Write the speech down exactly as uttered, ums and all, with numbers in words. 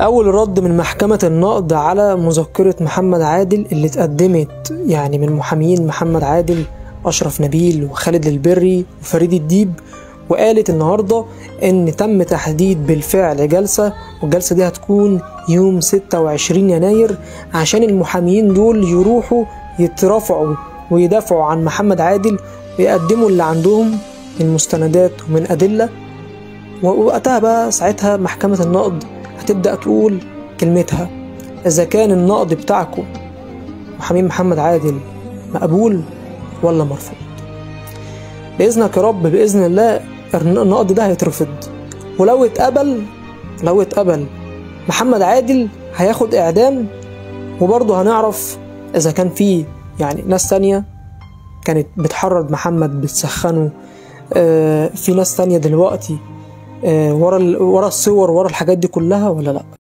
أول رد من محكمة النقض على مذكرة محمد عادل اللي اتقدمت يعني من محامين محمد عادل أشرف نبيل وخالد البري وفريد الديب، وقالت النهاردة إن تم تحديد بالفعل جلسة، والجلسة دي هتكون يوم ستة وعشرين يناير عشان المحامين دول يروحوا يترافعوا ويدافعوا عن محمد عادل ويقدموا اللي عندهم من مستندات ومن أدلة. ووقتها بقى ساعتها محكمة النقض هتبدأ تقول كلمتها إذا كان النقض بتاعكم محامين محمد عادل مقبول ولا مرفوض. بإذنك يا رب، بإذن الله النقض ده هيترفض، ولو اتقبل لو اتقبل محمد عادل هياخد إعدام، وبرضه هنعرف إذا كان فيه يعني ناس تانية كانت بتحرض محمد بتسخنه، آه في ناس تانية دلوقتي آه ورا ورا الصور ورا الحاجات دي كلها ولا لأ.